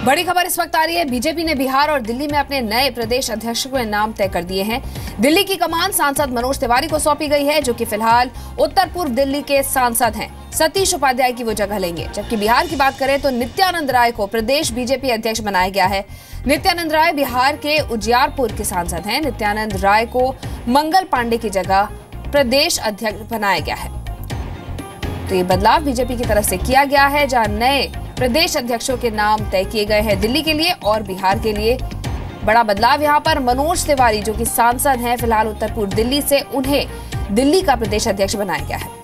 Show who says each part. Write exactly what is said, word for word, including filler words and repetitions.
Speaker 1: बड़ी खबर इस वक्त आ रही है। बीजेपी ने बिहार और दिल्ली में अपने नए प्रदेश अध्यक्षों के नाम तय कर दिए हैं। दिल्ली की कमान सांसद मनोज तिवारी को सौंपी गई है, जो कि फिलहाल उत्तर पूर्व दिल्ली के सांसद हैं। सतीश उपाध्याय की वो जगह लेंगे। जबकि बिहार की बात करें तो नित्यानंद राय को प्रदेश बीजेपी अध्यक्ष बनाया गया है। नित्यानंद राय बिहार के उजियारपुर के सांसद हैं। नित्यानंद राय को मंगल पांडे की जगह प्रदेश अध्यक्ष बनाया गया है। तो ये बदलाव बीजेपी की तरफ से किया गया है, जहां नए प्रदेश अध्यक्षों के नाम तय किए गए हैं दिल्ली के लिए और बिहार के लिए। बड़ा बदलाव यहां पर मनोज तिवारी, जो कि सांसद हैं फिलहाल उत्तर पूर्व दिल्ली से, उन्हें दिल्ली का प्रदेश अध्यक्ष बनाया गया है।